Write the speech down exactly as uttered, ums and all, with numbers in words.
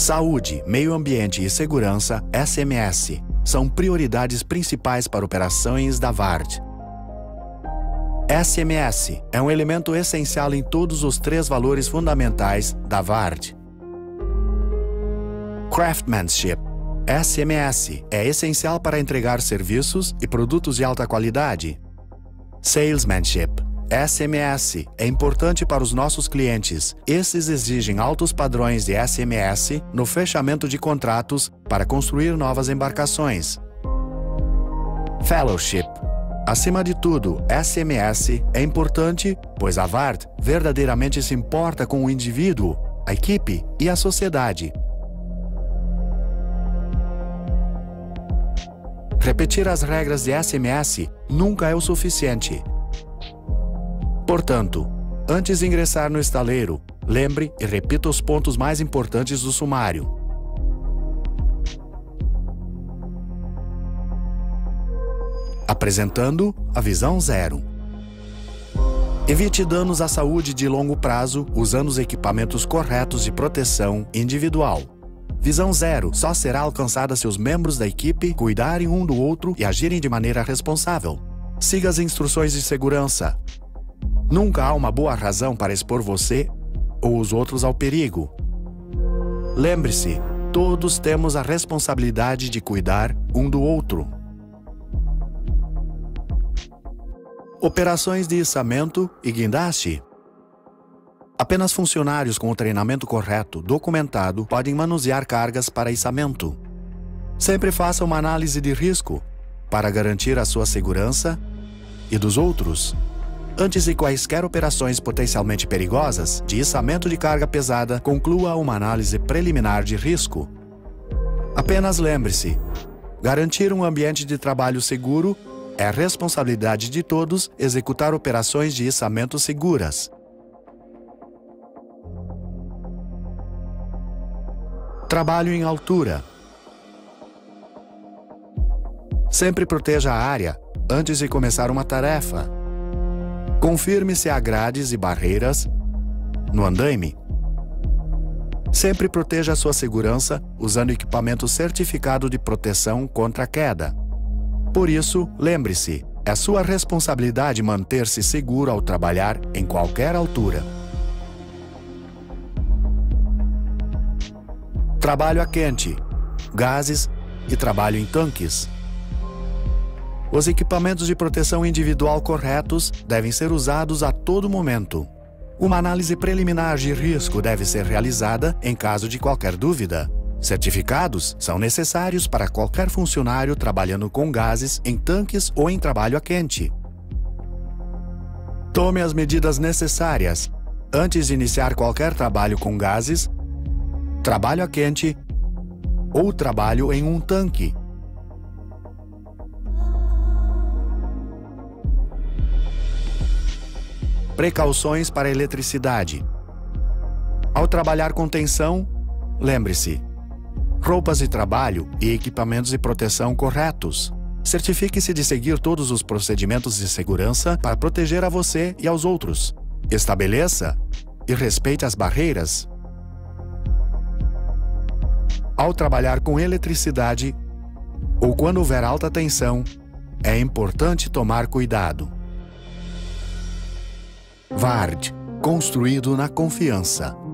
Saúde, meio ambiente e segurança, S M S, são prioridades principais para operações da VARD. S M S é um elemento essencial em todos os três valores fundamentais da VARD. Craftsmanship. S M S é essencial para entregar serviços e produtos de alta qualidade. Salesmanship. S M S é importante para os nossos clientes. Esses exigem altos padrões de S M S no fechamento de contratos para construir novas embarcações. Fellowship. Acima de tudo, S M S é importante, pois a VARD verdadeiramente se importa com o indivíduo, a equipe e a sociedade. Repetir as regras de S M S nunca é o suficiente. Portanto, antes de ingressar no estaleiro, lembre e repita os pontos mais importantes do sumário. Apresentando a visão zero. Evite danos à saúde de longo prazo usando os equipamentos corretos de proteção individual. Visão zero só será alcançada se os membros da equipe cuidarem um do outro e agirem de maneira responsável. Siga as instruções de segurança. Nunca há uma boa razão para expor você ou os outros ao perigo. Lembre-se, todos temos a responsabilidade de cuidar um do outro. Operações de içamento e guindaste. Apenas funcionários com o treinamento correto, documentado, podem manusear cargas para içamento. Sempre faça uma análise de risco para garantir a sua segurança e dos outros. Antes de quaisquer operações potencialmente perigosas de içamento de carga pesada, conclua uma análise preliminar de risco. Apenas lembre-se, garantir um ambiente de trabalho seguro é a responsabilidade de todos executar operações de içamento seguras. Trabalho em altura. Sempre proteja a área antes de começar uma tarefa. Confirme se há grades e barreiras no andaime. Sempre proteja a sua segurança usando equipamento certificado de proteção contra a queda. Por isso, lembre-se, é sua responsabilidade manter-se seguro ao trabalhar em qualquer altura. Trabalho a quente, gases e trabalho em tanques. Os equipamentos de proteção individual corretos devem ser usados a todo momento. Uma análise preliminar de risco deve ser realizada em caso de qualquer dúvida. Certificados são necessários para qualquer funcionário trabalhando com gases em tanques ou em trabalho a quente. Tome as medidas necessárias antes de iniciar qualquer trabalho com gases, trabalho a quente ou trabalho em um tanque. Precauções para a eletricidade. Ao trabalhar com tensão, lembre-se, roupas de trabalho e equipamentos de proteção corretos. Certifique-se de seguir todos os procedimentos de segurança para proteger a você e aos outros. Estabeleça e respeite as barreiras. Ao trabalhar com eletricidade ou quando houver alta tensão, é importante tomar cuidado. VARD, construído na confiança.